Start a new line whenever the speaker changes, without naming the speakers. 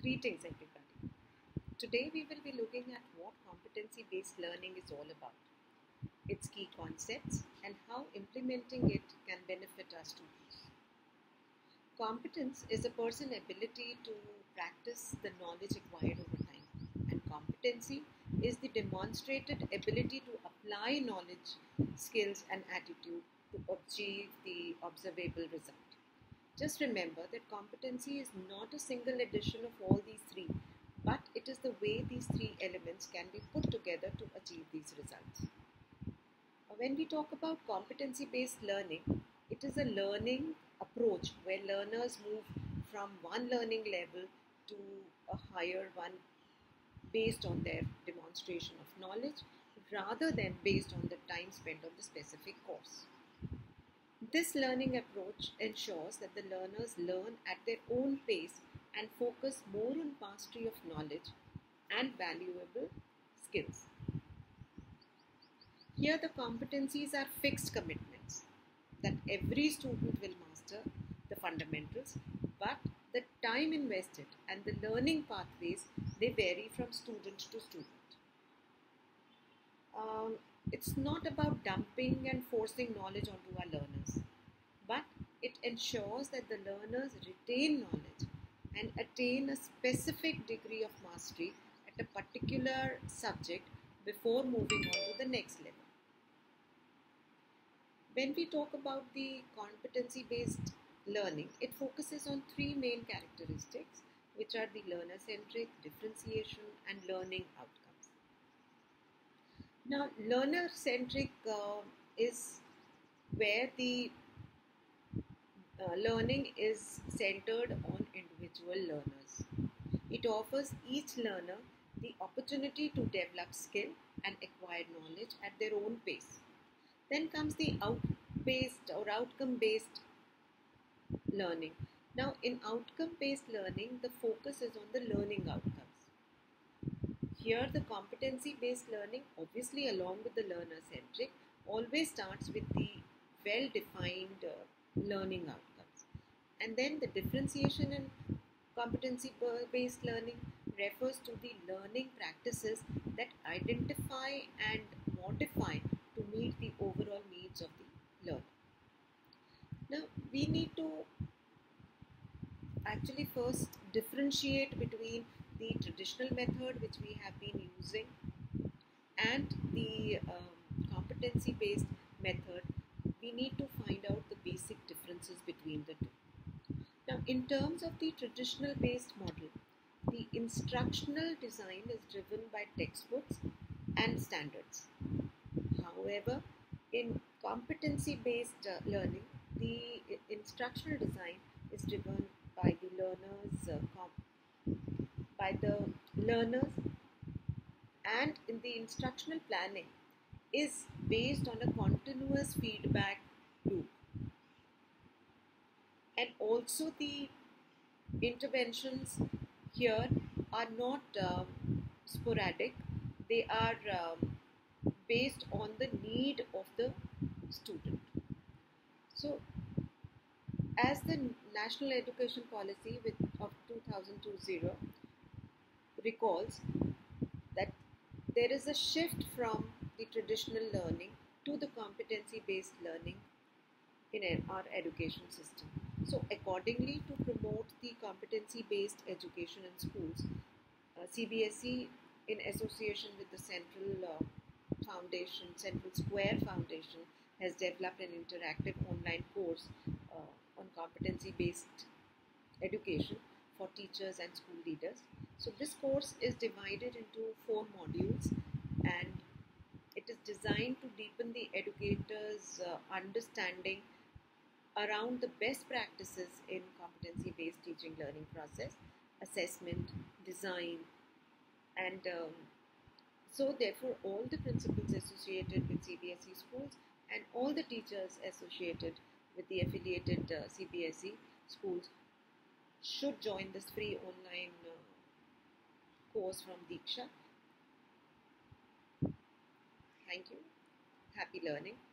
Greetings, everybody. Today we will be looking at what competency based learning is all about, its key concepts, and how implementing it can benefit our students. Competence is a person's ability to practice the knowledge acquired over time, and competency is the demonstrated ability to apply knowledge, skills, and attitude to achieve the observable result. Just remember that competency is not a single addition of all these three, but it is the way these three elements can be put together to achieve these results. When we talk about competency based learning, it is a learning approach where learners move from one learning level to a higher one based on their demonstration of knowledge rather than based on the time spent on the specific course. This learning approach ensures that the learners learn at their own pace and focus more on mastery of knowledge and valuable skills. Here, the competencies are fixed commitments that every student will master the fundamentals, but the time invested and the learning pathways they vary from student to student. It's not about dumping and forcing knowledge onto our learners, but it ensures that the learners retain knowledge and attain a specific degree of mastery at a particular subject before moving on to the next level. When we talk about the competency based learning, it focuses on three main characteristics, which are the learner centric, differentiation, and learning outcomes. Now, learner centric is where the learning is centered on individual learners. It offers each learner the opportunity to develop skill and acquire knowledge at their own pace. Then comes the outcome based learning. Now, in outcome based learning, the focus is on the learning outcomes. Here, the competency based learning, obviously along with the learner centric, always starts with the well defined learning outcomes. And then the differentiation and competency based learning refers to the learning practices that identify and modify to meet the overall needs of the learner. Now, we need to actually first differentiate between the traditional method which we have been using and the competency based method. We need to find out the basic differences between the two. Now, in terms of the traditional based model, the instructional design is driven by textbooks and standards. However, in competency based learning, the instructional design is driven by the learners, and in the instructional planning is based on a continuous feedback loop. And also the interventions here are not sporadic, they are based on the need of the student. So, as the National Education Policy of 2020 recalls that there is a shift from the traditional learning to the competency based learning in our education system. So, accordingly, to promote the competency based education in schools, CBSE, in association with the Central Square Foundation, has developed an interactive online course on competency based education for teachers and school leaders. So, this course is divided into 4 modules, and it is designed to deepen the educators' understanding around the best practices in competency based teaching learning process, assessment, design, and so therefore all the principals associated with CBSE schools and all the teachers associated with the affiliated CBSE schools should join this free online course from Diksha. Thank you. Happy learning.